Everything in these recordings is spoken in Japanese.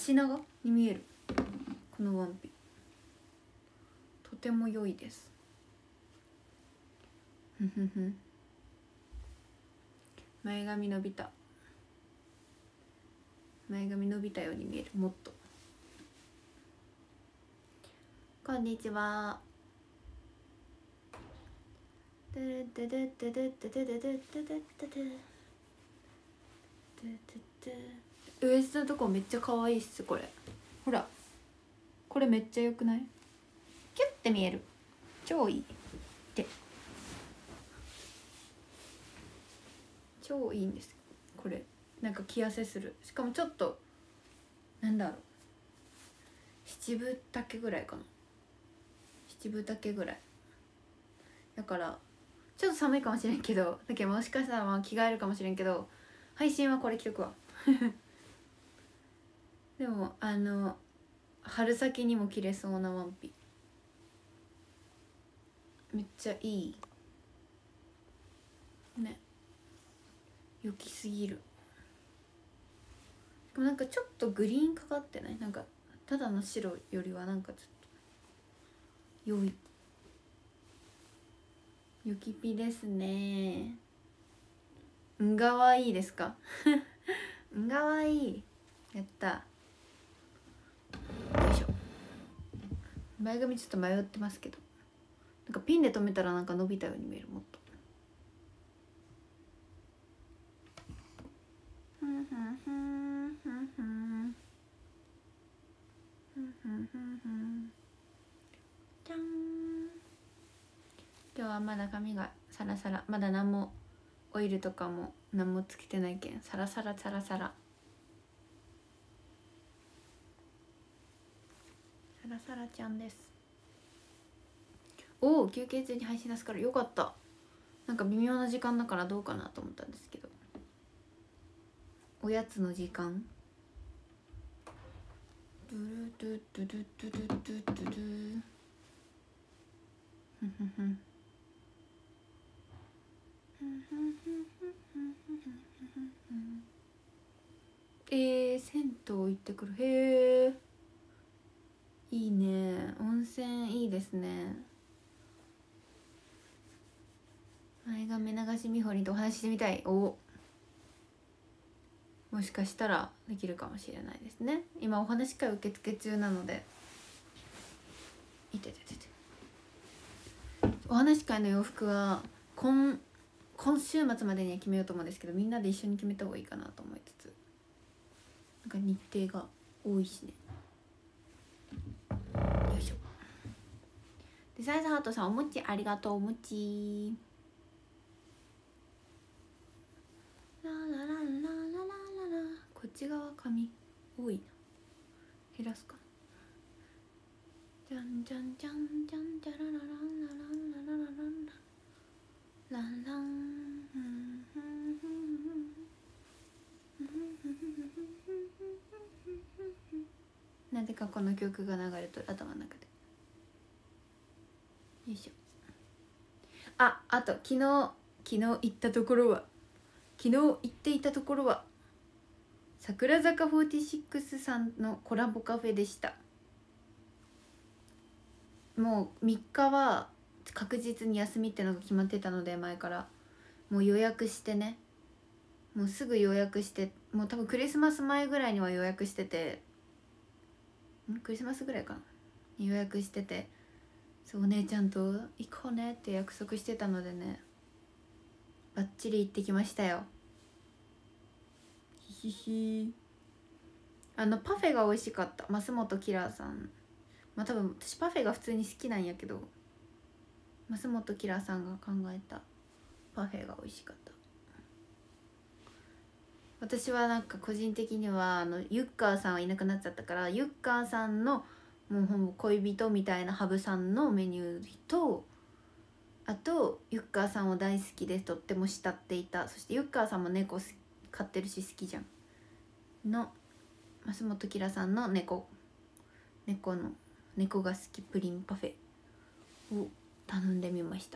足長に見えるこのワンピ、とても良いです。ふふふ。前髪伸びた、前髪伸びたように見える。もっと。こんにちは。ウエストのとこめっちゃ可愛いっす。これほら、これめっちゃ良くない？キュッて見える。超いいって、超いいんです。これなんか着痩せする。しかもちょっとなんだろう、七分丈ぐらいかな。七分丈ぐらいだからちょっと寒いかもしれんけど、だけどもしかしたらまあ着替えるかもしれんけど、配信はこれ着とくわでも春先にも着れそうなワンピ、めっちゃいいね。良きすぎる。でもなんかちょっとグリーンかかってない？なんかただの白よりはなんかちょっと良い。ゆきぴですね。んがわいいですかんがわいい。やった。よいしょ。前髪ちょっと迷ってますけど、なんかピンで留めたらなんか伸びたように見える。もっとじゃん。今日はまだ髪がサラサラ、まだ何もオイルとかも何もつけてないけんサラサラサラサラサラサラちゃんです。おお、休憩中に配信出すからよかった。なんか微妙な時間だからどうかなと思ったんですけど、おやつの時間。ドゥルドゥドゥドゥドゥドゥドゥドゥドゥふふふ銭湯行ってくる。へえ、いいね。温泉いいですね。前髪流しみほりんとお話ししてみたい。お、もしかしたらできるかもしれないですね。今お話会受付中なので。いてててて。お話会の洋服は今週末までには決めようと思うんですけど、みんなで一緒に決めた方がいいかなと思いつつ、なんか日程が多いしね。よいしょ。デザインハートさん、おもちありがとう。おもちララララララララ。こっち側髪多いな。減らすか。じゃんじゃんじゃんじゃんじゃらららららららららららん。なぜかこの曲が流れとる頭の中で。よいしょ。あと昨日行っていたところは桜坂46さんのコラボカフェでした。もう3日は確実に休みってのが決まってたので、前からもう予約してね、もうすぐ予約して、もう多分クリスマス前ぐらいには予約してて、クリスマスぐらいかな予約してて、そう、お姉ちゃんと行こうねって約束してたのでね、バッチリ行ってきましたよ。ひひひ。パフェが美味しかった。増本キラーさん、まあ多分私パフェが普通に好きなんやけど、増本キラーさんが考えたパフェが美味しかった。私はなんか個人的にはユッカーさんはいなくなっちゃったから、ユッカーさんのもうほぼ恋人みたいなハブさんのメニューと、あとユッカーさんを大好きでとっても慕っていた、そしてユッカーさんも猫飼ってるし好きじゃんの増本キラさんの猫が好きプリンパフェを頼んでみました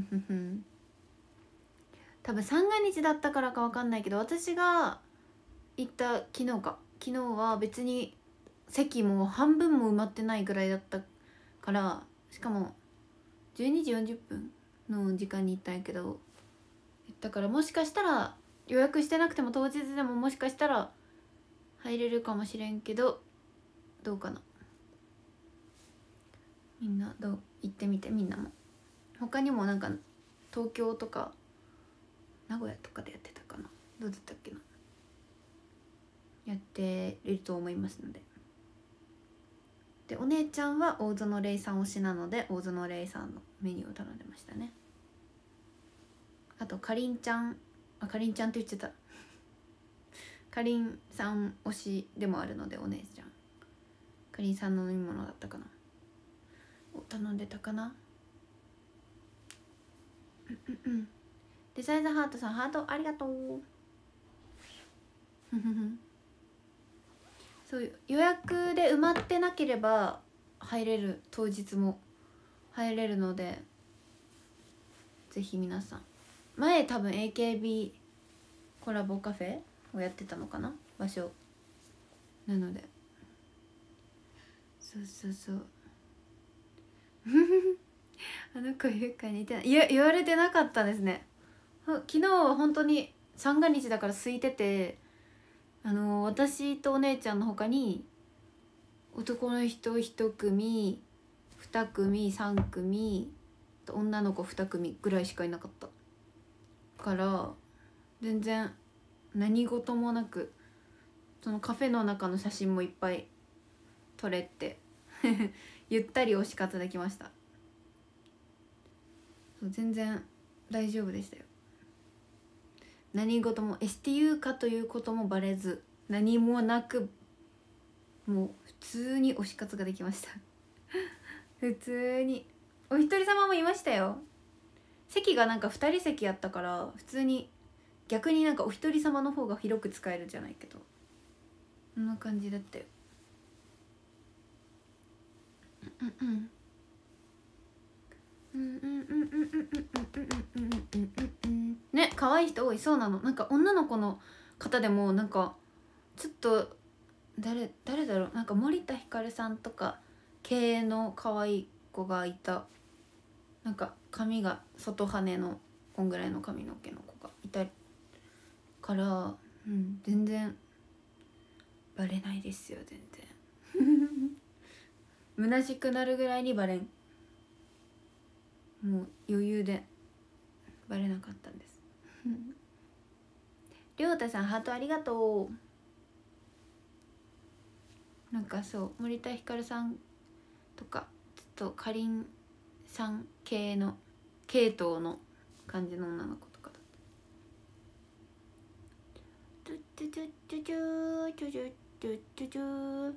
多分三が日だったからか分かんないけど、私が行った昨日は別に席も半分も埋まってないぐらいだったから、しかも12時40分の時間に行ったんやけど、だからもしかしたら予約してなくても当日でももしかしたら入れるかもしれんけど、どうかな。みんなどう行ってみて。みんなも他にもなんか東京とか名古屋とかでやってたかな、どうだったっけな、やっていると思いますので。でお姉ちゃんは大園玲さん推しなので大園玲さんのメニューを頼んでましたね。あとかりんちゃん、かりんちゃんって言っちゃったかりんさん推しでもあるので、お姉ちゃんかりんさんの飲み物だったかなを頼んでたかな。デザイザーハートさん、ハートありがとうそう予約で埋まってなければ入れる、当日も入れるので、ぜひ皆さん。前多分 AKB コラボカフェをやってたのかな、場所なので、そうあの子ゆかに似てない。いや言われてなかったですね。昨日は本当に三が日だから空いてて、私とお姉ちゃんの他に男の人1組2組3組女の子2組ぐらいしかいなかったから全然何事もなく、そのカフェの中の写真もいっぱい撮れてゆったり推し活できました。そう全然大丈夫でしたよ。何事も STU かということもバレず、何もなくもう普通に推し活ができました普通にお一人様もいましたよ。席がなんか2人席やったから普通に逆になんかお一人様の方が広く使えるじゃないけど、そんな感じだったよ。ね、可愛い人多い。そうなの。なんか女の子の方でもなんかちょっと誰だろう、なんか森田ひかるさんとか系の可愛い子がいた。なんか髪が外羽のこんぐらいの髪の毛の子がいたから、全然バレないですよ。全然虚しくなるぐらいにバレん。もう余裕でバレなかったんですりょうたさん、ハートありがとう。なんかそう森田ひかるさんとかちょっとかりんさん系の系統の感じの女の子とかだった。トゥトゥトゥトゥトゥトゥトゥトゥトゥ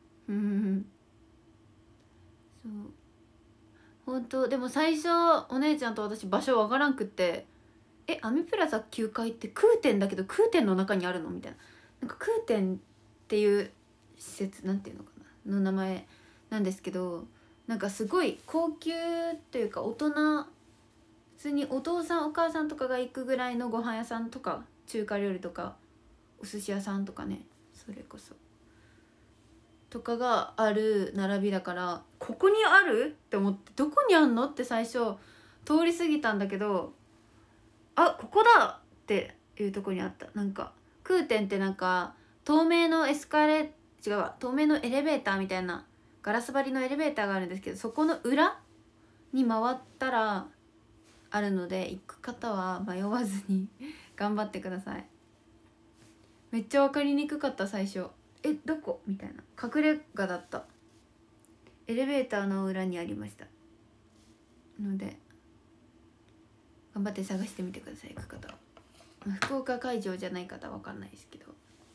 そう本当。でも最初お姉ちゃんと私場所わからんくって、アミプラザ9階って空店だけど空店の中にあるのみたいな。なんか空店っていう施設なんていうのかなの名前なんですけど、なんかすごい高級というか大人、普通にお父さんお母さんとかが行くぐらいのご飯屋さんとか中華料理とかお寿司屋さんとかね、それこそとかがある並びだから、ここにあるって思って、どこにあんのって最初通り過ぎたんだけど、あ、ここだっていうとこにあった。なんか空店ってなんか透明のエスカレ違うわ透明のエレベーターみたいなガラス張りのエレベーターがあるんですけど、そこの裏に回ったらあるので、行く方は迷わずに頑張ってください。めっちゃ分かりにくかった最初。どこみたいな隠れ家だった。エレベーターの裏にありましたので頑張って探してみてください。行く方は、福岡会場じゃない方は分かんないですけど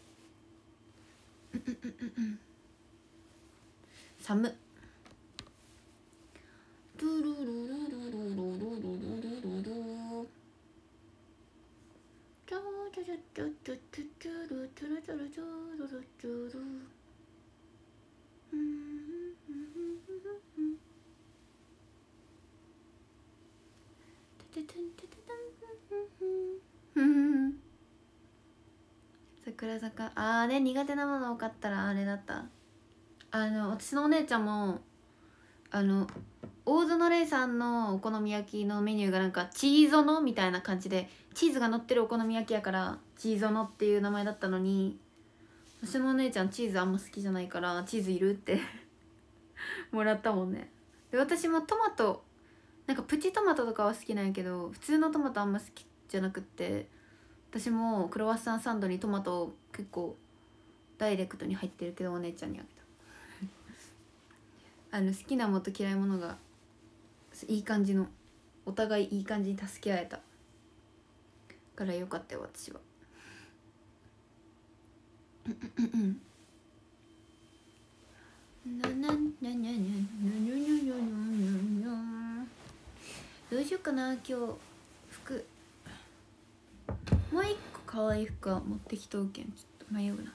寒っ。桜坂、あれ苦手なもの多かったらあれだった。 私のお姉ちゃんも大園玲さんのお好み焼きのメニューがなんかチーゾノみたいな感じで、チーズが乗ってるお好み焼きやからチーゾノっていう名前だったのに、私のお姉ちゃんチーズあんま好きじゃないからチーズいるってもらったもんね。で私もトマトなんかプチトマトとかは好きなんやけど、普通のトマトあんま好きじゃなくって、私もクロワッサンサンドにトマト結構ダイレクトに入ってるけどお姉ちゃんにあげた好きなものと嫌いものがいい感じの、お互いいい感じに助け合えたからよかったよ私は。どうしようかな今日服、もう一個可愛い服は持ってきとうけんちょっと迷うな。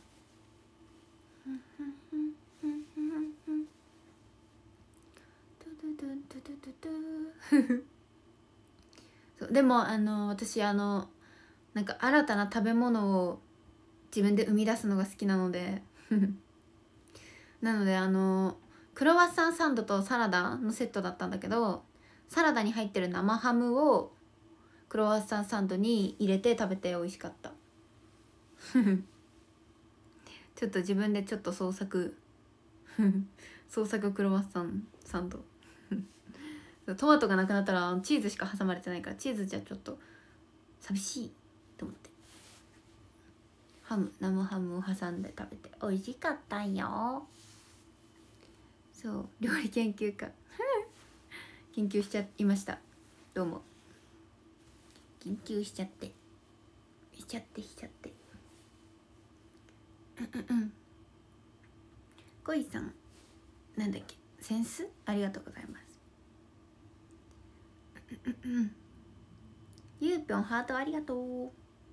そうでも私なんか新たな食べ物を自分で生み出すのが好きなのでなのでクロワッサンサンドとサラダのセットだったんだけど、サラダに入ってる生ハムをクロワッサンサンドに入れて食べて美味しかったちょっと自分でちょっと創作創作クロワッサンサンドトマトがなくなったらチーズしか挟まれてないから、チーズじゃちょっと寂しいと思って生ハムを挟んで食べて美味しかったんよ。そう料理研究家研究しちゃいました。どうも研究しちゃってコイさんなんだっけ、センスありがとうございますゆうぴょんハートありがとう。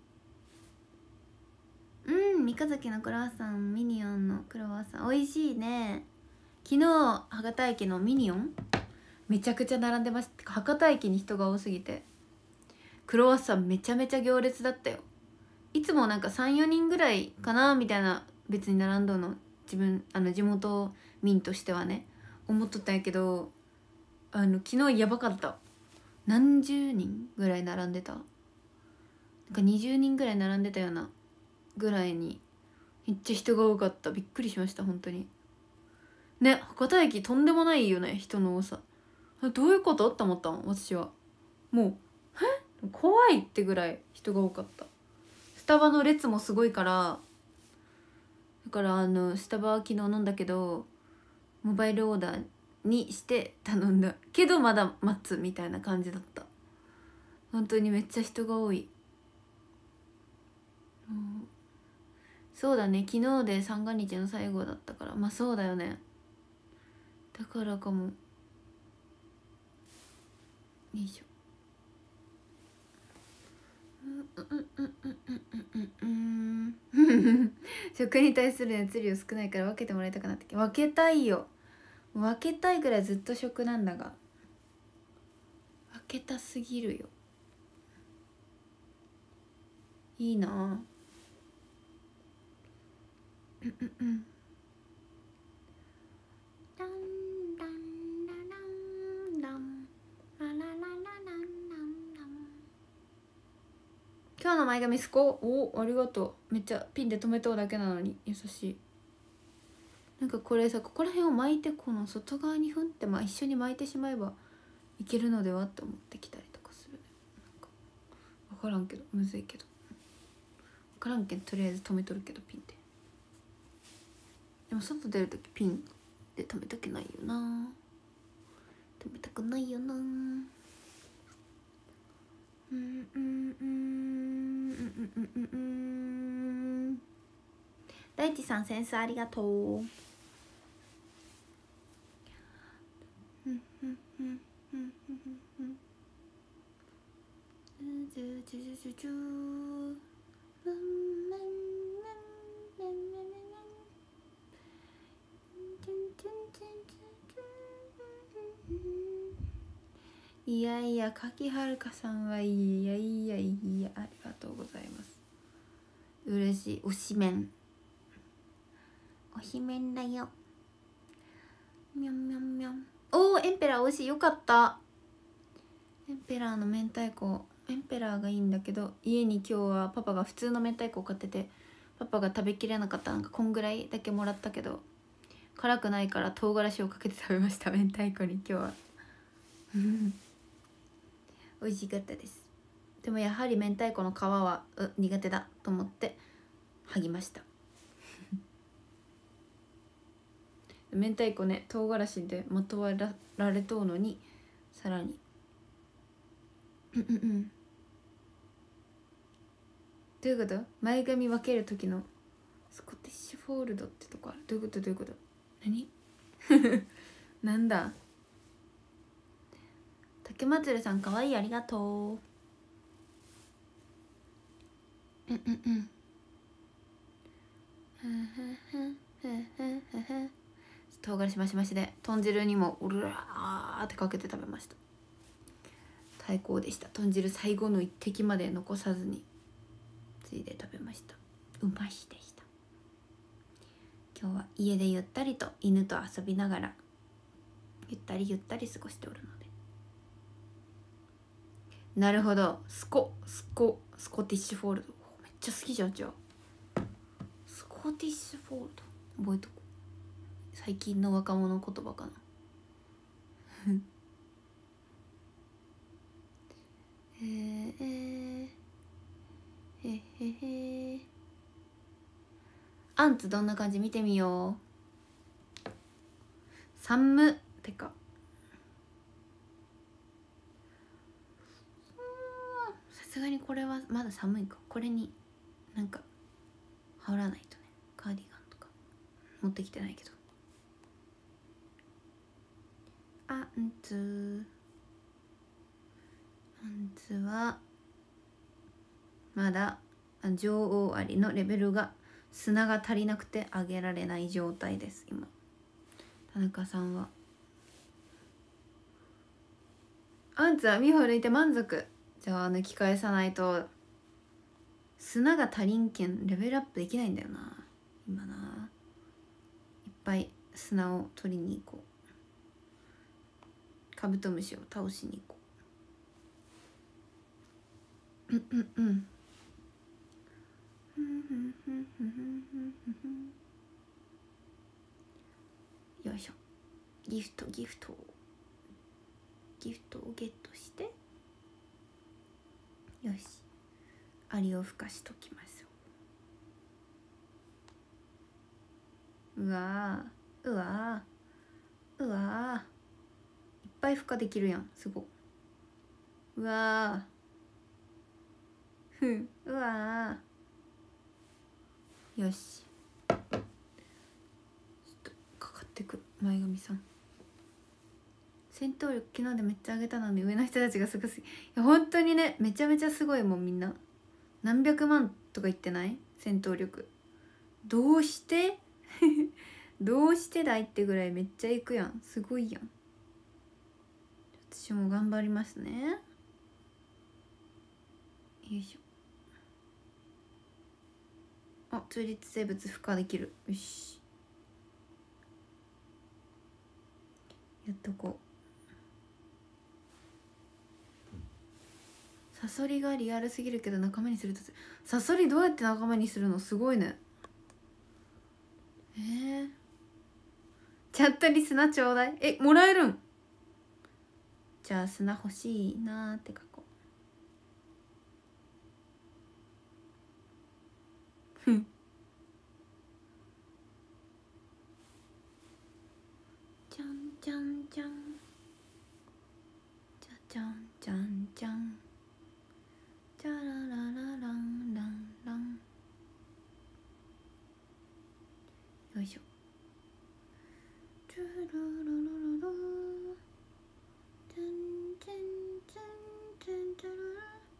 三日月のクロワッサン、ミニオンのクロワッサン美味しいね。昨日博多駅のミニオンめちゃくちゃ並んでました。博多駅に人が多すぎてクロワッサンめちゃめちゃ行列だったよ。いつもなんか 3,4 人ぐらいかなみたいな、別に並んどの自分地元民としてはね思っとったんやけど、昨日やばかった。何十人ぐらい並んでた、なんか20人ぐらい並んでたようなぐらいにめっちゃ人が多かった。びっくりしました本当にね。博多駅とんでもないよね人の多さ。どういうことって思ったの私は。もう怖いってぐらい人が多かった。スタバの列もすごいから、だからスタバは昨日飲んだけどモバイルオーダーにして頼んだけどまだ待つみたいな感じだった。本当にめっちゃ人が多い。そうだね、昨日で三が日の最後だったから、まあそうだよね、だからかも。よいしょ。食に対する熱量少ないから分けてもらいたくなってきて。分けたいよ、分けたいぐらいずっと食なんだが分けたすぎるよ。いいな今日の前髪すこ、お、ありがとう。めっちゃピンで留めとうだけなのに優しい。なんかこれさ、ここら辺を巻いてこの外側にふんって一緒に巻いてしまえばいけるのではって思ってきたりとかする。なんか分からんけど、むずいけど分からんけど、とりあえず留めとるけどピンで。でも外出るときピンで留めたくないよな、留めたくないよな。大地さんセンスありがとう。いやいや、柿はるかさんはいやいやいや、ありがとうございます。嬉しい。おしめん、おしめんだよ。 みゃんみゃんみゃん。おお、エンペラー美味しい。よかった。エンペラーの明太子、エンペラーがいいんだけど、家に今日はパパが普通の明太子を買ってて、パパが食べきれなかった。なんかこんぐらいだけもらったけど、辛くないから唐辛子をかけて食べました。明太子に今日は美味しかったです。でもやはり明太子の皮は苦手だと思って剥ぎました明太子ね、唐辛子でまとわられとうのにさらにどういうこと？前髪分ける時のスコティッシュフォールドってとこある。どういうこと？どういうこと？何なんだ。竹まつるさんかわいい、ありがとう。唐辛子マシマシで豚汁にもうらーってかけて食べました。最高でした。豚汁最後の一滴まで残さずについで食べました。うましでした。今日は家でゆったりと犬と遊びながらゆったりゆったり過ごしておるので。なるほど。スコティッシュフォールドめっちゃ好きじゃん。じゃあスコティッシュフォールド覚えとこう。最近の若者言葉かなアンツどんな感じ見てみよう。寒ってかさすがにこれはまだ寒いか。これになんか羽織らないとね。カーディガンとか持ってきてないけど。アンツはまだ女王アリのレベルが砂が足りなくて上げられない状態です今。田中さんはアンツは美穂抜いて満足。じゃあ抜き返さないと砂が足りんけんレベルアップできないんだよな今な。いっぱい砂を取りに行こう。カブトムシを倒しに行こう。よいしょ。ギフトをゲットして、よしアリをふかしときますよ。うわーいっぱい孵化できるやん。すごうわーうわーよしちょっとかかってくる。前髪さん戦闘力昨日でめっちゃ上げたのに上の人たちがすごすぎ。いや本当にね、めちゃめちゃすごいもん。みんな何百万とか言ってない？戦闘力どうしてどうしてだいってぐらいめっちゃいくやん。すごいやん。私も頑張りますね。よいしょ。あ、中立生物孵化できる。よしやっとこう。サソリがリアルすぎるけど仲間にするとサソリどうやって仲間にするの？すごいね。チャットに砂ちょうだい。もらえるん？じゃあ砂欲しいなーって書こう。じゃんじゃんじゃんじゃじゃんじゃんじゃんじゃららららんらんらん。よいしょ。チュルルルルルチンチンチンチンチュルル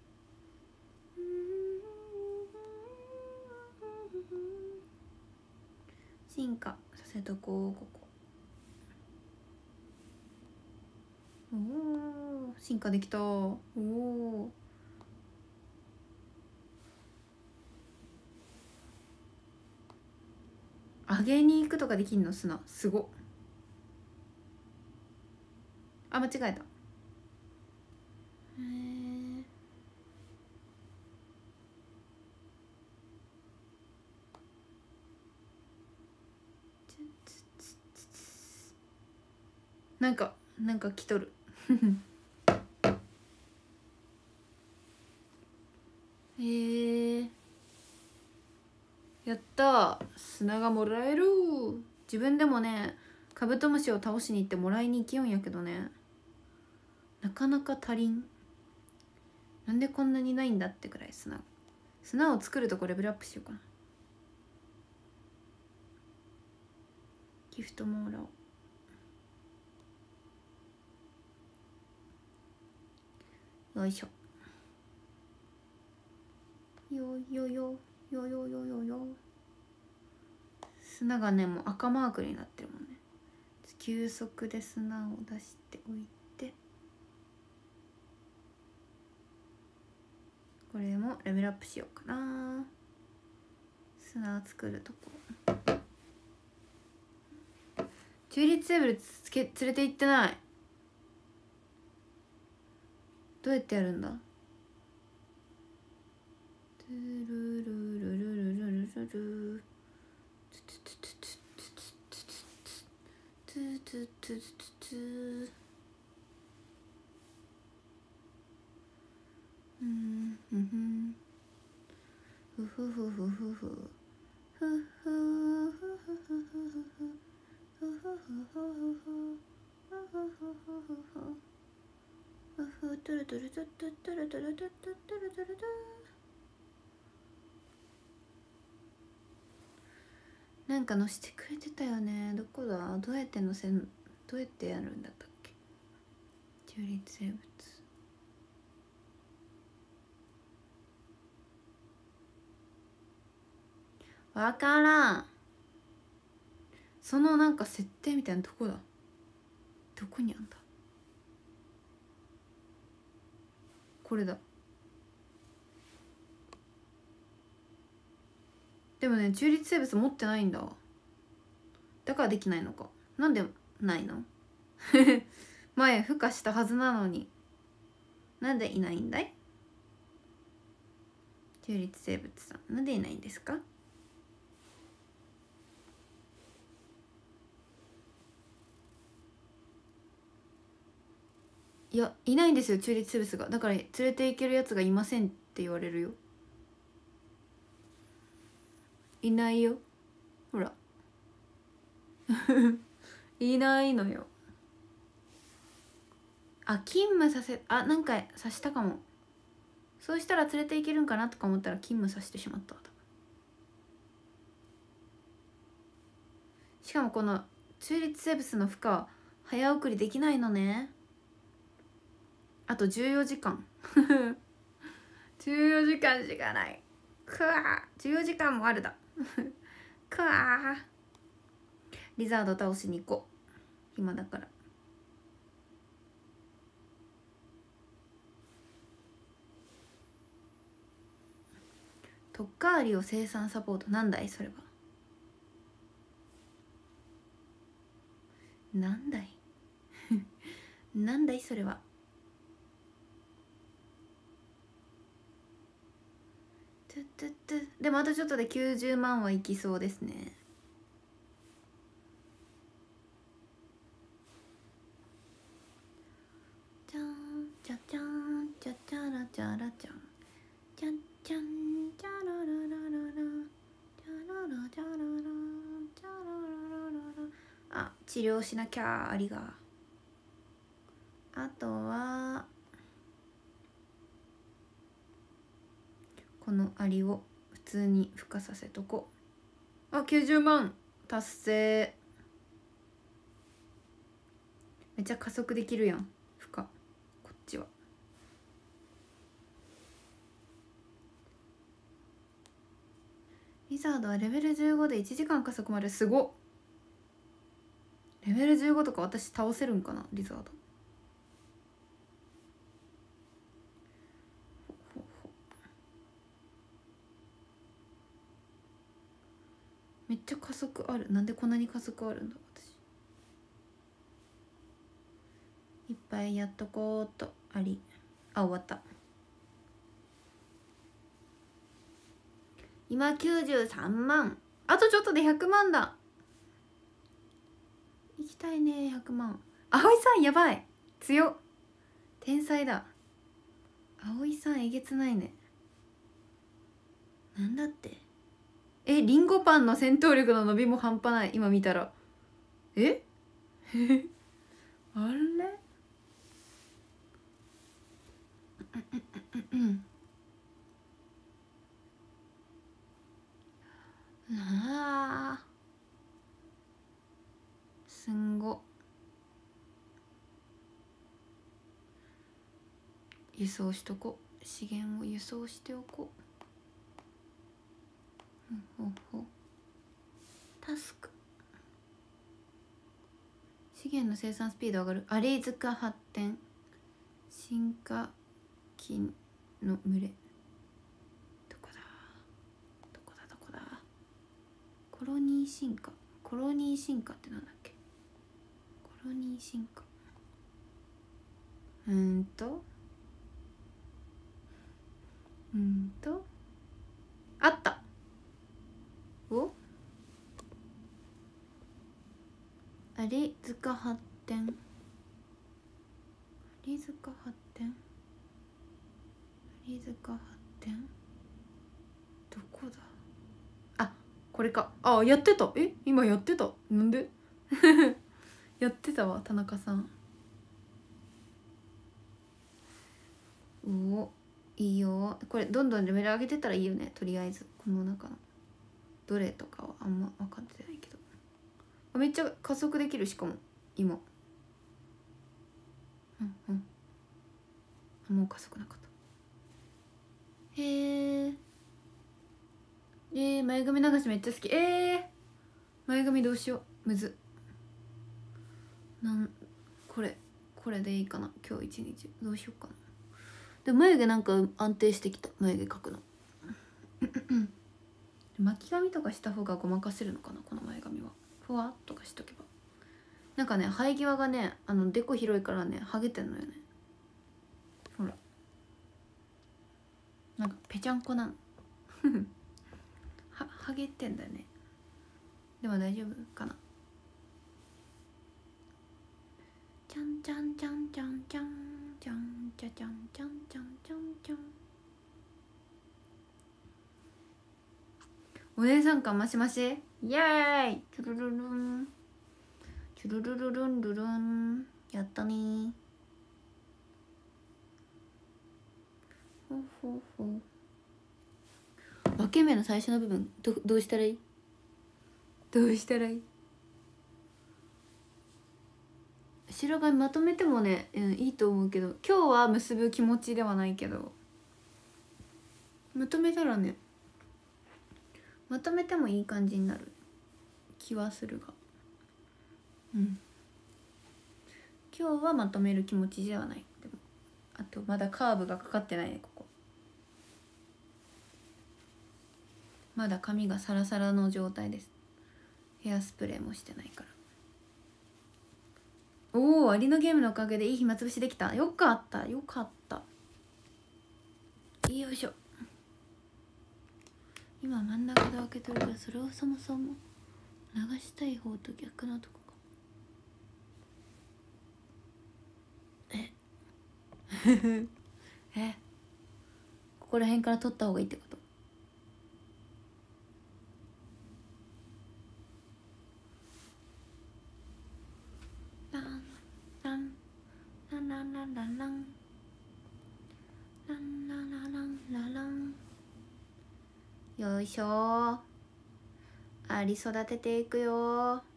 進化させとこう。ここおー進化できた。おお上げに行くとかできんの？砂すごっ。 あ、間違えた。なんか来とるやったー、砂がもらえる。自分でもねカブトムシを倒しに行ってもらいに行きよんやけどね、なかなか足りん。なんでこんなにないんだってくらい砂を作るとこレベルアップしようかな。ギフトもらおう。よいしょ。よよよよよよよよ。砂がねもう赤マークになってるもんね。急速で砂を出しておいて、これもレベルアップしようかな。砂作るとこ。チューリッツテーブル連れて行ってない。どうやってやるんだ。トゥルルルルルルルルルなんか載せてくれてたよね。どこだ。どうやって載せん、どうやってやるんだったっけ。チューリッツ生物。わからん。そのなんか設定みたいなとこだ。どこにあんだ。これだ。でもねチューリッツ生物持ってないんだ。だからできないのか。なんでないの前孵化したはずなのになんでいないんだい。チューリッツ生物さんなんでいないんですか。いやいないんですよチューリッツ生物が。だから連れて行けるやつがいませんって言われるよ。いないよほらいないのよ。あ、勤務させ、あ、なんかさしたかも。そうしたら連れて行けるんかなとか思ったら勤務させてしまったわ。しかもこのチューリッツ生物の負荷早送りできないのね。あと14時間14時間しかない。くわー、14時間もあるだくわー。リザード倒しに行こう、暇だから。トッカーリを生産サポート、なんだいそれは。なんだいなんだいそれは。でもあとちょっとで90万はいきそうですね。じゃんじゃじゃんじゃじゃらじゃらじゃんじゃんじゃんじゃらららららじゃららじゃららじゃららららら。あ、治療しなきゃ。ありが。あとはこのアリを普通に孵化させとこう。あ、90万達成。めっちゃ加速できるやん孵化。こっちはリザードはレベル15で1時間加速まで。すごっ。レベル15とか私倒せるんかなリザード。めっちゃ加速ある。なんでこんなに加速あるんだ私。いっぱぱいやっとこうとあり。あ、終わった。今93万。あとちょっとで100万だ。行きたいね。100万。葵さんやばい、強っ、天才だ。葵さんえげつないね。なんだって。リンゴパンの戦闘力の伸びも半端ない。今見たらあれあすんご。輸送しとこう。資源を輸送しておこう。タスク。資源の生産スピード上がる。アリ塚発展。進化菌の群れ。どこだ。コロニー進化。コロニー進化ってなんだっけ。コロニー進化。あった。お、アリ塚発展。アリ塚発展。どこだ。あ、これか。あ、やってた。今やってた。なんでやってたわ、田中さん。お、いいよ。これどんどんレベル上げてったらいいよね。とりあえずこの中のどれとかはあんま分かってないけど、めっちゃ加速できる。しかも今もう加速なかった。前髪流しめっちゃ好き。前髪どうしよう、むず。これでいいかな。今日一日どうしようかな。でも眉毛なんか安定してきた。眉毛描くの巻き髪とかした方がごまかせるのかな。この前髪はふわっとかしとけば。なんかね、生え際がね、でこ広いからね、ハゲてんのよね。ほら、なんかぺちゃんこなのハゲてんだよね。でも大丈夫かな。ちゃんちゃんちゃんちゃんちゃんちゃんちゃちゃんちゃんちゃんちゃんちゃん。お姉さんかマシマシ。イエーイ。チュルルルンチュルルルルンルルン。やったねー。ほ分け目の最初の部分どうしたらいい。白髪まとめてもね、いいと思うけど、今日は結ぶ気持ちではないけど、まとめたらね、まとめてもいい感じになる気はするが、今日はまとめる気持ちではない。でもあとまだカーブがかかってないね。ここまだ髪がサラサラの状態です。ヘアスプレーもしてないから。おお、アリのゲームのおかげでいい暇つぶしできた。よかったよいしょ。今真ん中で開けてるから、それをそもそも流したい方と逆のとこか。ここら辺から取った方がいいってこと。ランランランランランランランランランランランランラン。よいしょ。アリ育てていくよ。ア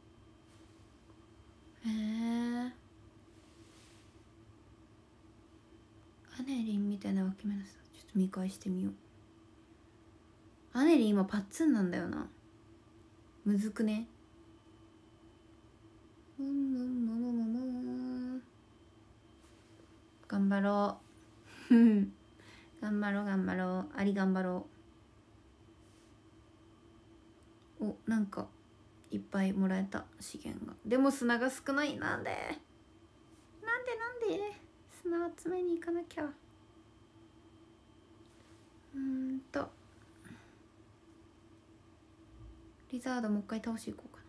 ネリンみたいな分け目のさ、ちょっと見返してみよう。アネリン今パッツンなんだよな。むずくね。頑張ろう頑張ろう。アリ頑張ろう。お、なんかいっぱいもらえた資源が。でも砂が少ない。なんで砂集めに行かなきゃ。リザードもう一回倒していこうか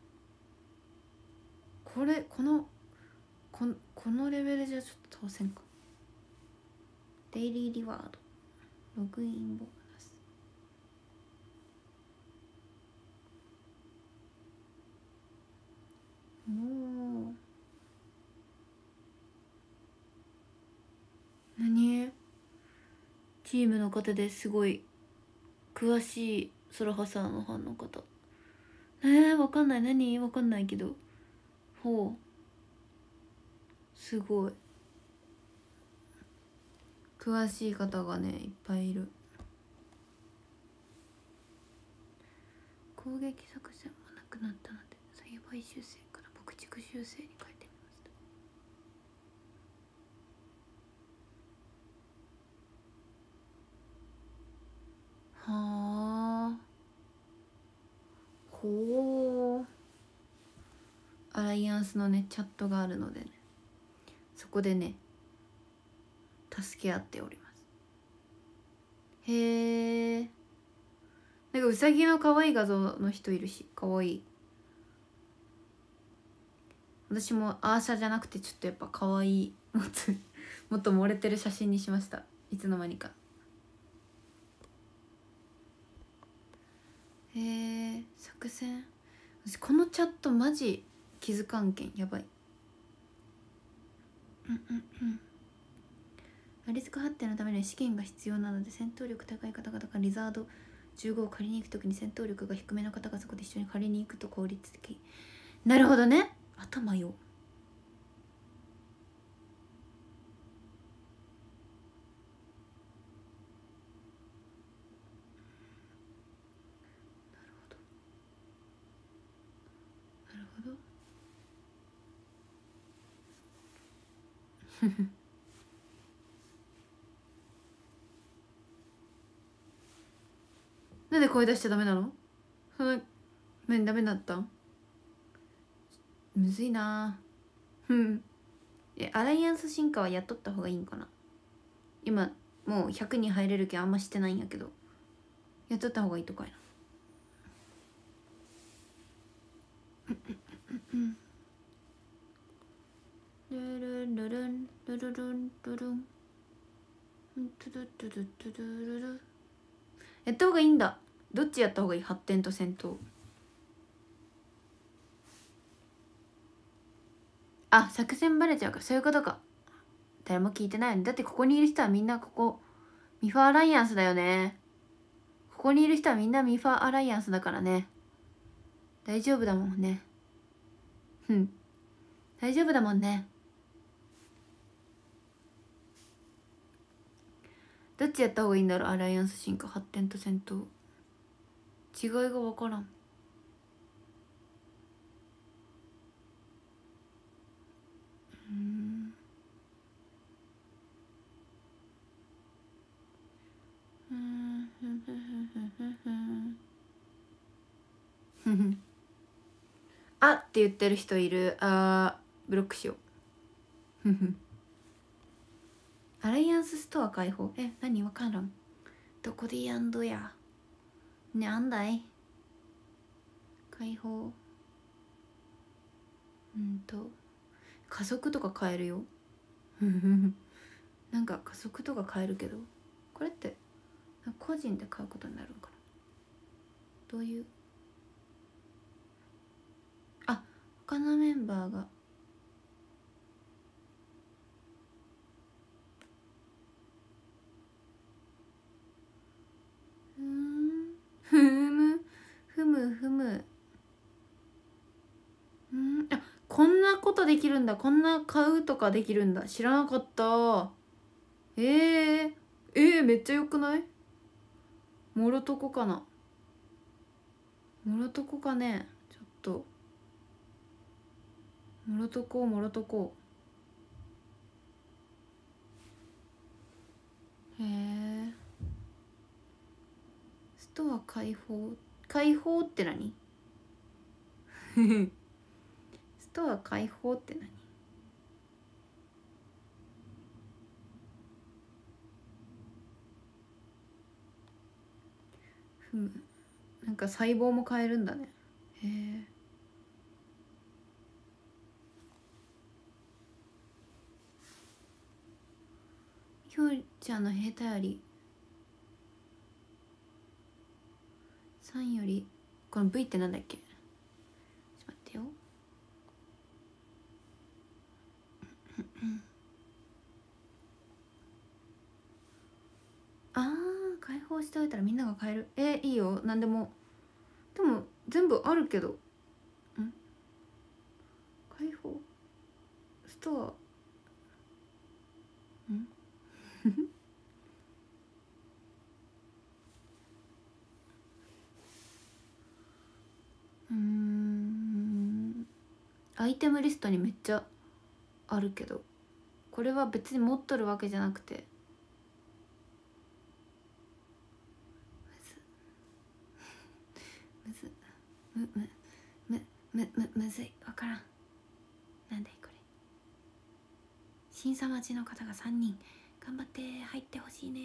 な。このレベルじゃちょっと倒せんか。デイリーリワード、ログインボーナス。おお、何？チームの方ですごい詳しい空ハサーのファンの方。わかんない。何？わかんないけど。ほう、すごい詳しい方がねいっぱいいる。攻撃作戦もなくなったので栽培修正から牧畜修正に変えてみました。はあ、ほう。アライアンスのねチャットがあるのでね、そこでね助け合っております。へえ。なんかウサギの可愛い画像の人いるし、可愛い。私もアーシャじゃなくてちょっとやっぱ可愛いもっと漏れてる写真にしました。いつの間にか。へえ、作戦。私このチャットマジ気づかんけんやばい。リスク発展のために試験が必要なので、戦闘力高い方々がリザード15を借りに行くときに戦闘力が低めの方がそこで一緒に借りに行くと効率的。なるほどね、頭よ。なるほどなんで声出しちゃダメなの？その何ダメだったん？むずいな。アライアンス進化はやっとった方がいいんかな。今もう100人入れるけんあんましてないんやけど、やっとった方がいいとかいな。ルルンルルンルルルンルルントゥルトゥルトゥルルル。やった方がいいんだ。どっちやった方がいい？発展と戦闘。あ、作戦バレちゃうか。そういうことか。誰も聞いてないよね。だってここにいる人はみんなここミファアライアンスだよね。ここにいる人はみんなミファアライアンスだからね。大丈夫だもんね。大丈夫だもんね。どっちやった方がいいんだろう。アライアンス進化、発展と戦闘。違いが分からん。あって言ってる人いる。ブロックしよう。アライアンスストア開放。何わからん。どこでやんどや。ね、あんだい開放。加速とか変えるよ。なんか加速とか変えるけど、これって個人で買うことになるんかな。どういう。他のメンバーがふむ。こんなことできるんだ。こんな買うとかできるんだ。知らなかった。めっちゃよくない？もろとこかな。もろとこかね。ちょっともろとこ。へえ。ストア開放って何？ストア開放って何？ なんか細胞も変えるんだね。へえ。ひょうちゃんの下手より3より、この V ってなんだっけ。ちょっと待ってよ。あー、解放しておいたらみんなが買える。いいよ、なんでも。でも全部あるけど。解放ストアアイテムリストにめっちゃあるけど、これは別に持っとるわけじゃなくて、むずむむむむむむずい、わからん。なんだいこれ。審査待ちの方が3人、頑張って入ってほしいね。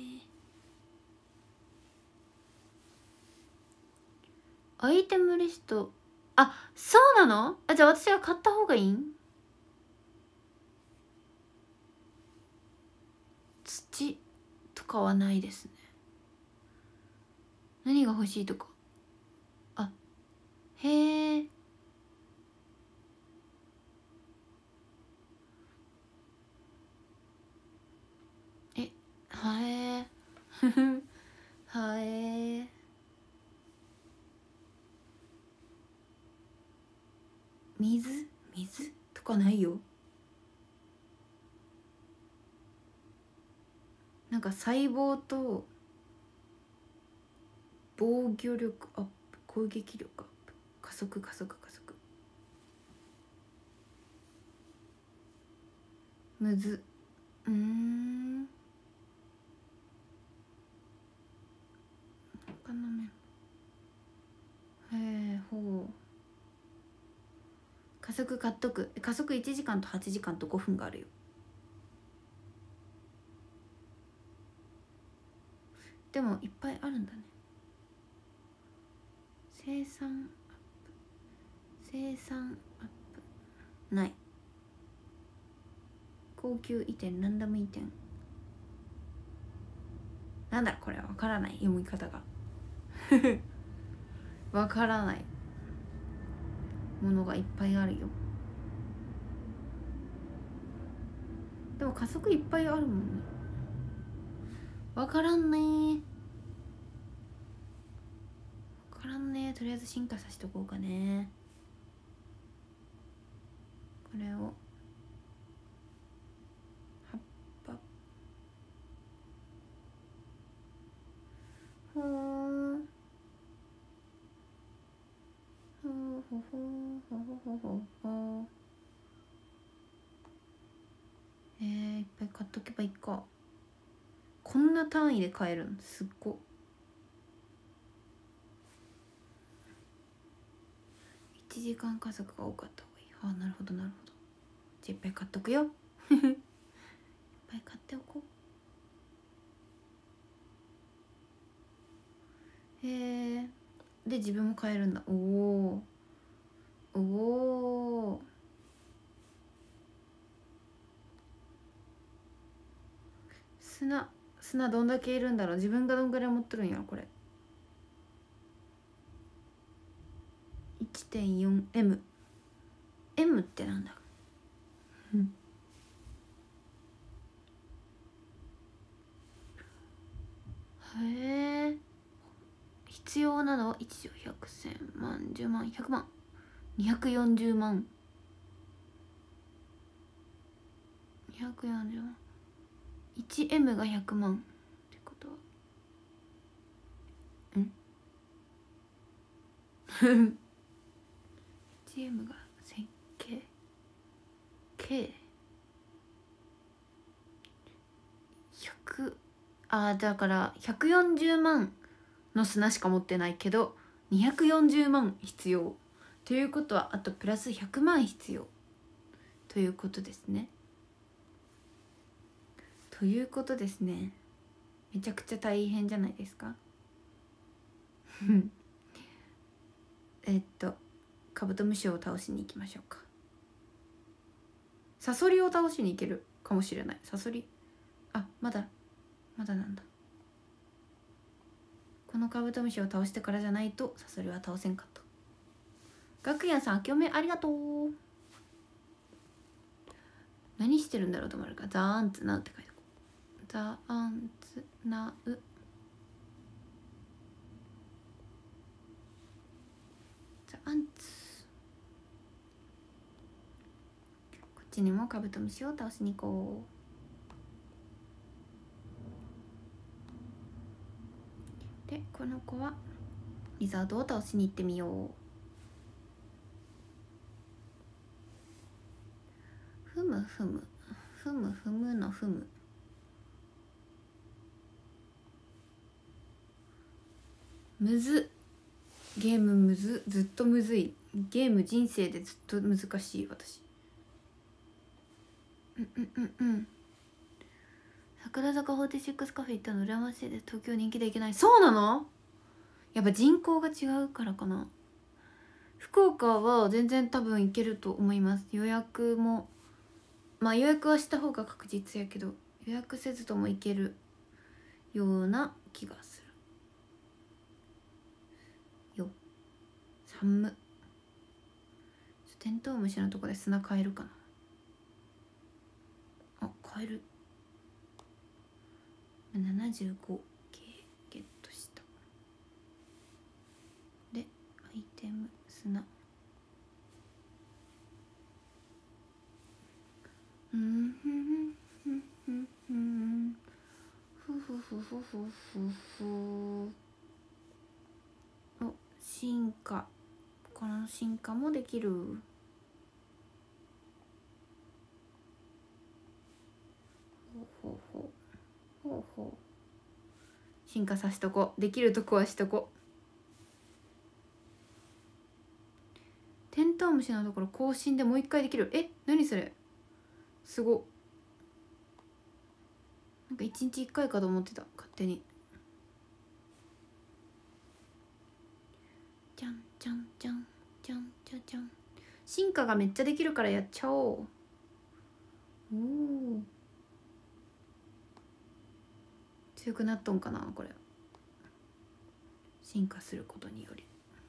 アイテムリスト、あ、そうなの。あ、じゃあ私が買った方がいいん。土とかはないですね。何が欲しいとか。あ、へえ。はえはえ。水とかないよ。なんか細胞と防御力アップ、攻撃力アップ、加速。むず。他の面。ほう。加速買っとく。加速1時間と8時間と5分があるよ。でもいっぱいあるんだね。生産アップない。高級移転、ランダム移転、なんだこれは。わからない、読み方がわからないものがいっぱいあるよ。でも加速いっぱいあるもんね。わからんね。とりあえず進化させとこうかね。これを葉っぱ、ほーほーほほほほほほ。いっぱい買っとけばいいか。こんな単位で買えるんすっご。1時間加速が多かった方がいい。ああ、なるほど。じゃあいっぱい買っとくよいっぱい買っておこう。で自分も買えるんだ。おお。砂どんだけいるんだろう。自分がどんぐらい持ってるんやろこれ。 1.4M。 M ってなんだへえ。必要なのは1兆100千万10万100万240万240万。 1M が100万ってことは1M が 1000K100。 だから140万の砂しか持ってないけど240万必要ということは、あとプラス100万必要ということですね。めちゃくちゃ大変じゃないですかカブトムシを倒しに行きましょうか。サソリを倒しに行けるかもしれない。サソリ、あ、まだなんだ。このカブトムシを倒してからじゃないとサソリは倒せんかった。ガクヤンさん、明けおめありがとう。何してるんだろうと思うから、ザーンツナウって書いておこう。ザーンツナウ、ザーンツ。こっちにもカブトムシを倒しに行こう。で、この子はリザードを倒しに行ってみよう。ふむふむふむふむのふむ。むず、ゲームむず、ずっとむずい。ゲーム人生でずっと難しい私。桜坂46カフェ行ったの羨ましいです。東京人気で行けない。そうなの？やっぱ人口が違うからかな。福岡は全然多分行けると思います。予約もまあ予約はした方が確実やけど、予約せずとも行けるような気がするよ。寒っ。テントウムシのとこで砂買えるかな。あ、買える。75系ゲットした。でアイテム砂、ふふふふふふ。お、進化。この進化もできる。ほうほう。進化さしとこ。できるとこはしとこ。テントウムシのところ更新でもう一回できる。え、何それ、すご。なんか1日1回かと思ってた、勝手に。じゃんじゃんじゃんじゃんじゃじゃん。進化がめっちゃできるからやっちゃおう。おお、強くなっとんかなこれ。進化することにより。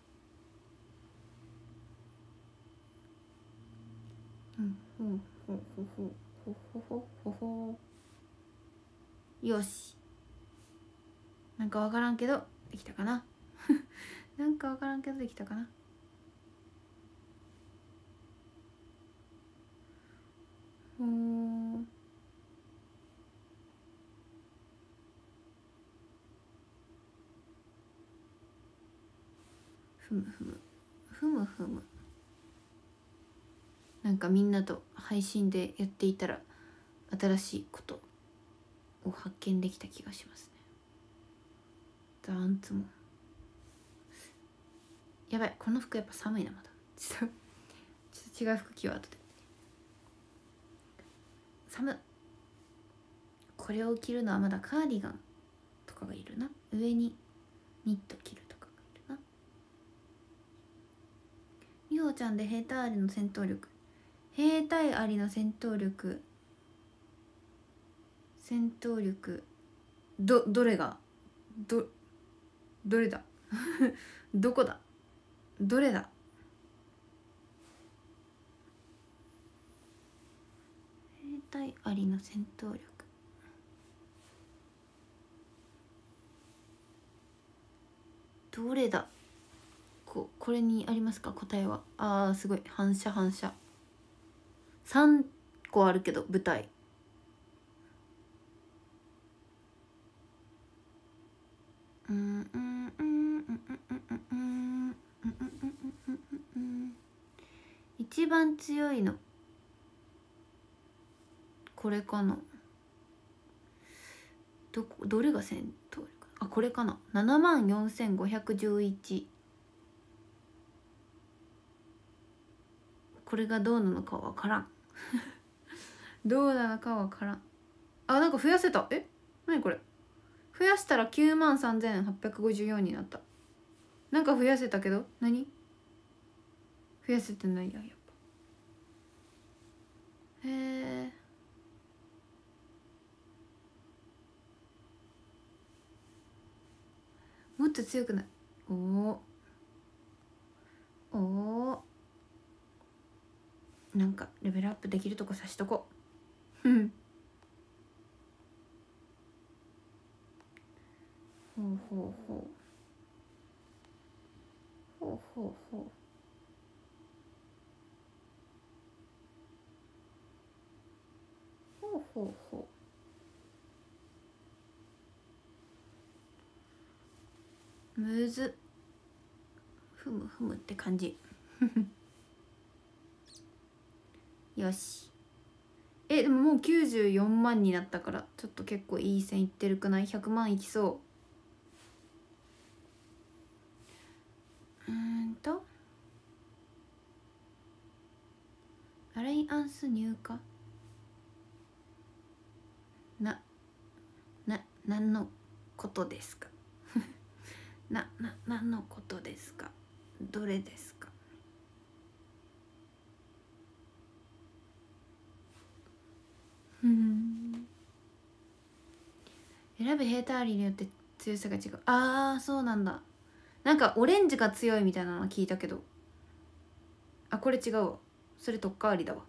よし、なんかわからんけどできたかな。なんかわからんけどできたかな。ふむふむ。なんかみんなと配信でやっていたら新しいことを発見できた気がしますね。ダンツもやばい。この服やっぱ寒いな。まだちょっと違う服着よう。後で。寒っ。これを着るのはまだカーディガンとかがいるな。上にニット着るとかがいるな。みほちゃんで兵隊ありの戦闘力。兵隊ありの戦闘力どれがどれだ。どこだ、どれだ。兵隊ありの戦闘力、どれだ。これにありますか答えは。あーすごい。反射3個あるけど舞台。一番強いのこれかな。どれが戦闘力。あ、これかな。74,511。これがどうなのかわからん。どうなのかわからん。あ、なんか増やせた。え、なにこれ。増やしたら93,854になった。 なんか増やせたけど何増やせてないや、やっぱ。へえ。もっと強くない。おおおお、なんかレベルアップできるとこさしとこう。うん。ほうほうほうほうほうほうほうほうほう。むずっ。ふむふむって感じ。よし。でももう94万になったからちょっと結構いい線いってるくない？ 100 万いきそう。アライアンス入荷何のことですか？何のことですか？どれですか？選ぶヘーターリーによって強さが違う。ああ、そうなんだ。なんかオレンジが強いみたいなの聞いたけど、あ、これ違うわ。それとっかわりだわ。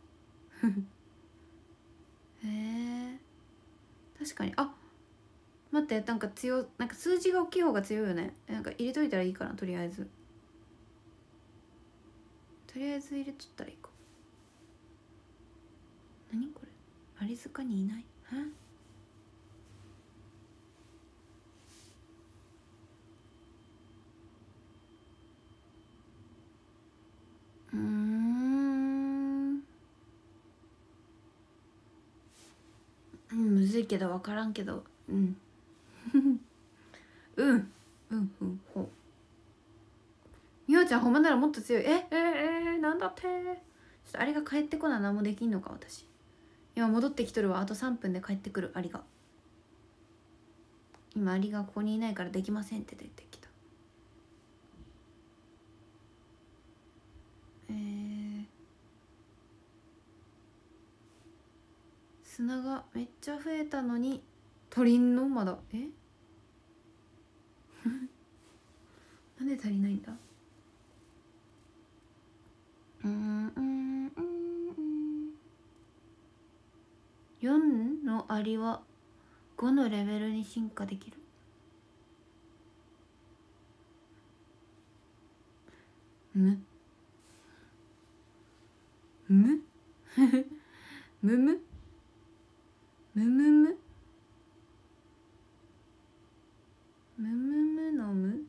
へえ、確かに。あ、待って、なんかなんか数字が大きい方が強いよね。なんか入れといたらいいかな、とりあえず。とりあえず入れとったらいいか。何これ、アリ塚にいない。むずいけど分からんけど、うんうんほう。みおちゃんほんまならもっと強い。なんだって。ちょっとあれが帰ってこな何もできんのか私。今戻ってきとるわ。あと3分で帰ってくる。アリが今、アリがここにいないからできませんって出てきた。砂がめっちゃ増えたのに足りんのまだ。なんで足りないんだ。4のアリは5のレベルに進化できる。むむむむむむむむむむのむ。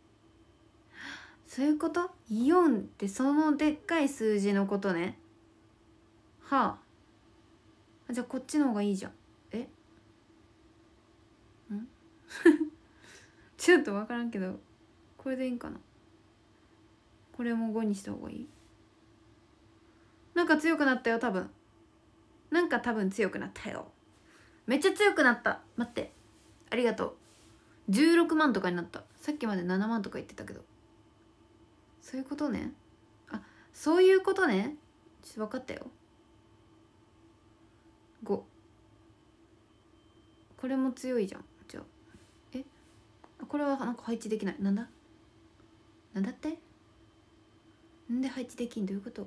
そういうこと？ 4 ってそのでっかい数字のことね。はあ、じゃあこっちの方がいいじゃん。ちょっと分からんけど、これでいいんかな。これも5にした方がいい。なんか強くなったよ多分。なんか多分強くなったよ。めっちゃ強くなった。待って、ありがとう。16万とかになった。さっきまで7万とか言ってたけど。そういうことね。あ、そういうことね。ちょっと分かったよ。5。これも強いじゃん。じゃあこれはなんか配置できない。なんだって。なんで配置できん？どういうこと？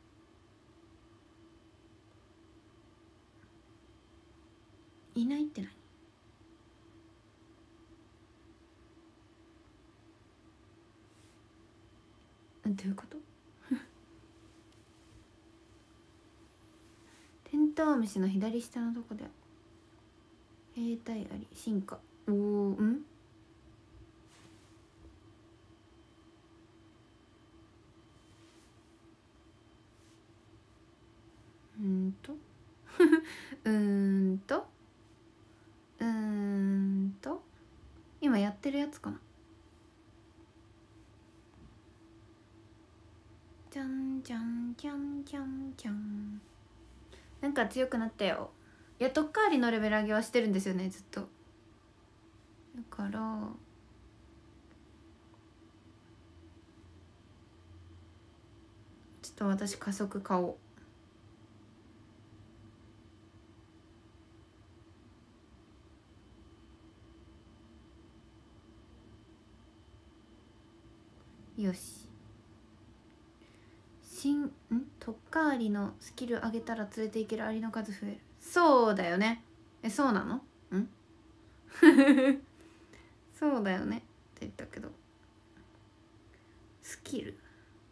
いないって何？どういうこと？テントウムシの左下のとこで兵隊あり進化。おお、とうーんとうーんと今やってるやつかな。じゃんじゃんじゃんじゃんじゃん。なんか強くなったよ。いや、とっかわりのレベル上げはしてるんですよね、ずっと。だからと私加速買おう。よし。トッカーアリのスキル上げたら連れていけるアリの数増える。そうだよね。そうなの？んそうだよねって言ったけど、スキル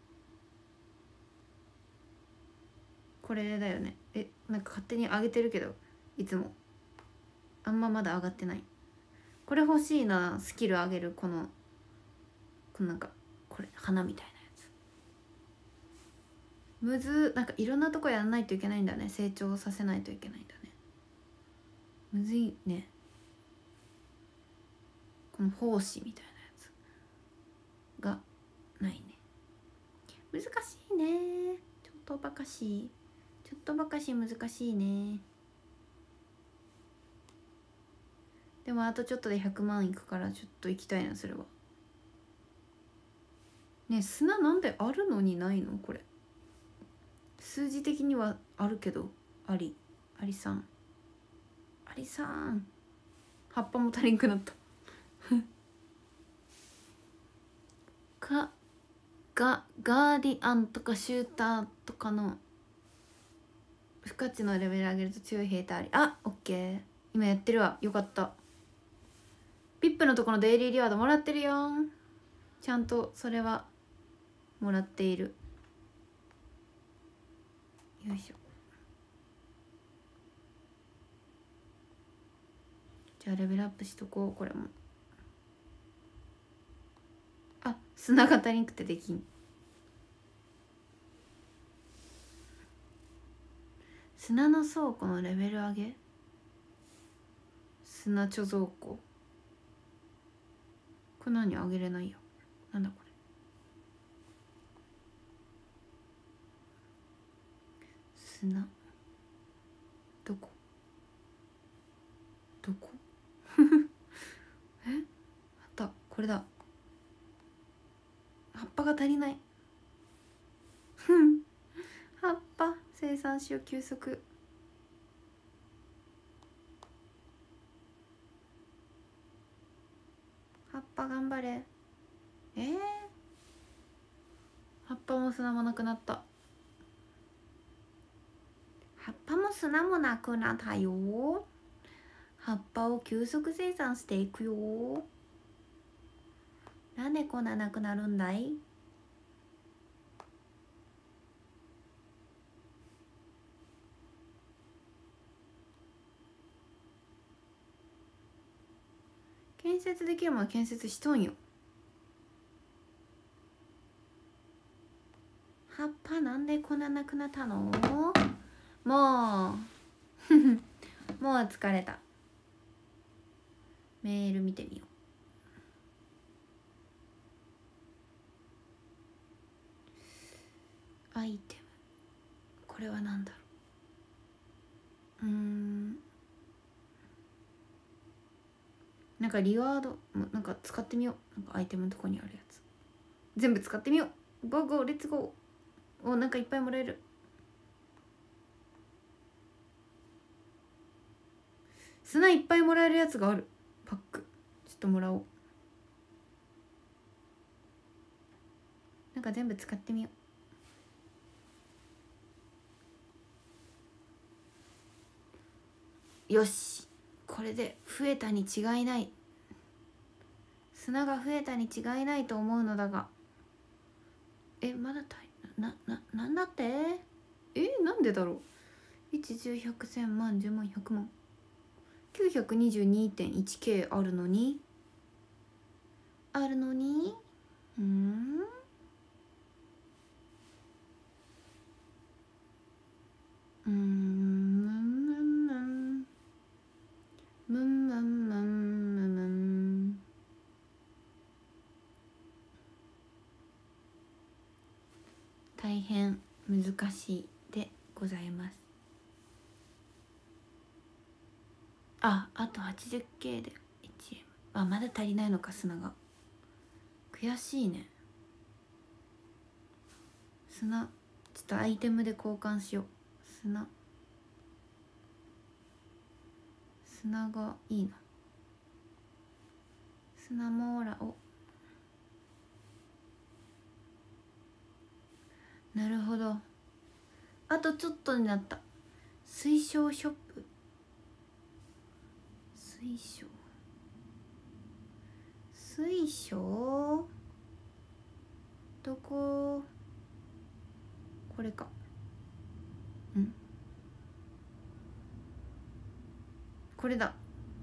これだよね。なんか勝手に上げてるけど、いつもあんままだ上がってない。これ欲しいな。スキル上げるこのなんかこれ花みたいなやつ。むず。なんかいろんなとこやらないといけないんだね。成長させないといけないんだね。むずいね。この胞子みたいなやつがないね。難しいね。ちょっとばかし難しいね。でもあとちょっとで100万いくからちょっと行きたいな。それはね。砂なんであるのにないの？これ数字的にはあるけど。アリさん葉っぱも足りんくなったガーディアンとかシューターとかの不価値のレベル上げると強い兵隊あり。あ、オッケー。今やってるわ。よかった。ピップのところのデイリーリワードもらってるよ。ちゃんとそれはもらっている。よいしょ。じゃあレベルアップしとこう。これも。あ、砂が足りんくてできん。砂の倉庫のレベル上げ。砂貯蔵庫。これ何上げれないよ。なんだこれ。砂どこあったこれだ。葉っぱが足りない葉っぱ生産しよう。急速。葉っぱ頑張れ。葉っぱも砂もなくなった。葉っぱも砂もなくなったよ。葉っぱを急速生産していくよ。なんでこんななくなるんだい？建設できるもの建設しとんよ。葉っぱなんでこんななくなったの？もうもう疲れた。メール見てみよう。アイテム。これは何だろう。なんかリワードなんか使ってみよう。なんかアイテムのとこにあるやつ全部使ってみよう。ゴーゴーレッツゴー。お、なんかいっぱいもらえる。砂いっぱいもらえるやつがある。パックちょっともらおう。なんか全部使ってみよう。よし、これで増えたに違いない。砂が増えたに違いないと思うのだが、まだなんだって？なんでだろう。1、10、100、1000万、10万、100万 922.1K あるのに大変難しいでございます。あと 80K で 1M。 まだ足りないのか。砂が悔しいね。砂ちょっとアイテムで交換しよう。砂がいいな。砂モーラを。なるほど。あとちょっとになった。水晶ショップ。水晶どこ？これか。これだ。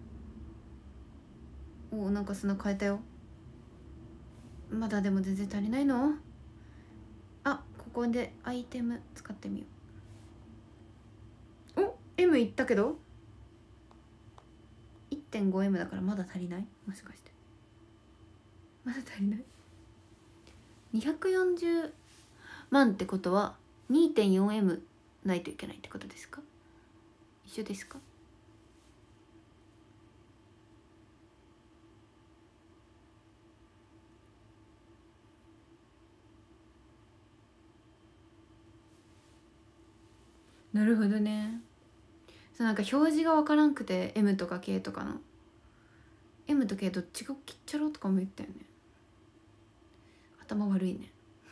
お、なんか砂変えたよ。まだでも全然足りないの？あ、ここでアイテム使ってみよう。お、 M いったけど 1.5M だからまだ足りない？もしかしてまだ足りない？ 240万ってことは 2.4M ないといけないってことですか？一緒ですか？なるほどね。なんか表示が分からんくて M とか K とかの M と K どっちが切っちゃろうとかも言ったよね。頭悪いね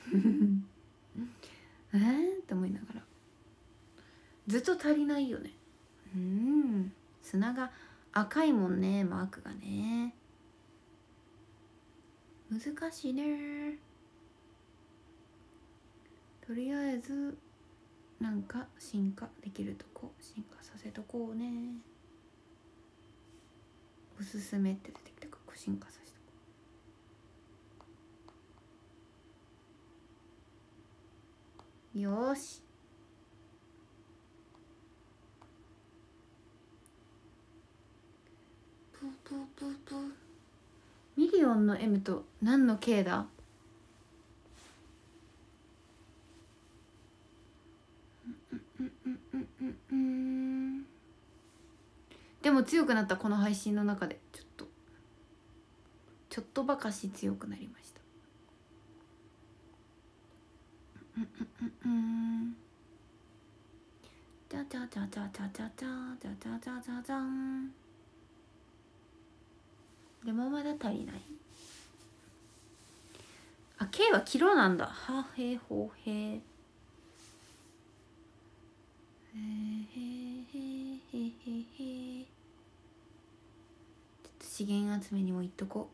って思いながらずっと足りないよね。砂が赤いもんね、マークがね。難しいね。とりあえずなんか進化できるとこ進化させとこうね。おすすめって出てきたから進化させとこう。よし。プープープープー。ミリオンの M と何の K だ？でも強くなった。この配信の中でちょっとばかし強くなりました。じゃじゃじゃじゃじゃじゃじゃじゃじゃじゃじゃじゃん。でもまだ足りない。あ、K はキロなんだ。はへほへ。へへへへへ。ちょっと資源集めにも行っとこ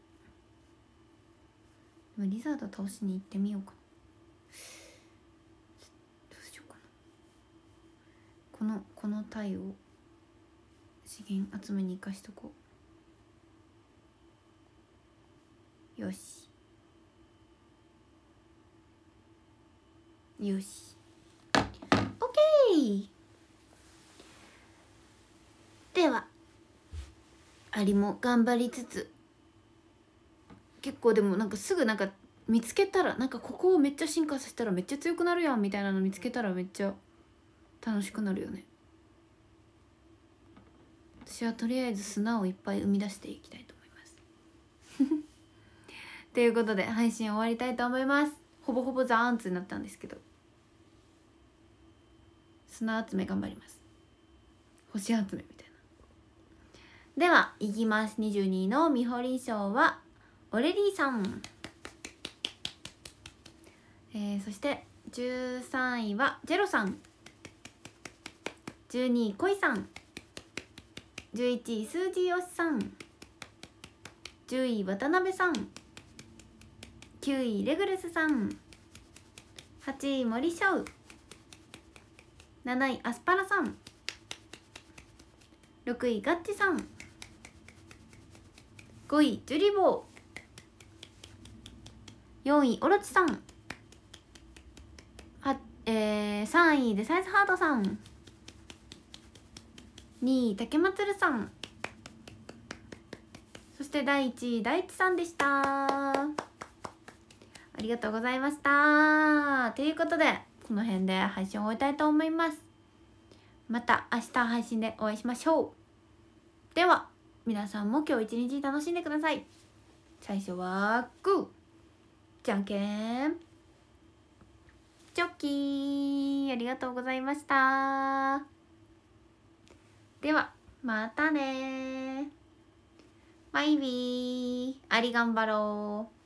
う。でもリザード倒しに行ってみようかな。どうしようかな。このタイを資源集めに生かしとこう。よしよし、オッケー。ではアリも頑張りつつ、結構でもなんかすぐなんか見つけたら、なんかここをめっちゃ進化させたらめっちゃ強くなるやんみたいなの見つけたらめっちゃ楽しくなるよね。私はとりあえず砂をいっぱい生み出していきたいと思いますということで配信終わりたいと思います。ほぼほぼザーンツになったんですけど、砂集め頑張ります。星集めみたいな。ではいきます。22のみほり賞はオレリーさん、そして13位はジェロさん、12位コイさん、11位スージーよしさん、10位渡辺さん、9位レグルスさん、8位森翔、7位アスパラさん、6位ガッチさん、5位ジュリボー、4位オロチさん、3位デサイズハートさん、2位竹まつるさん、そして第1位大地さんでした。ありがとうございました。ということでこの辺で配信を終えたいと思います。また明日配信でお会いしましょう。では皆さんも今日一日楽しんでください。最初はグーじゃんけんチョッキーありがとうございました。ではまたねバイビー。ありがんばろう。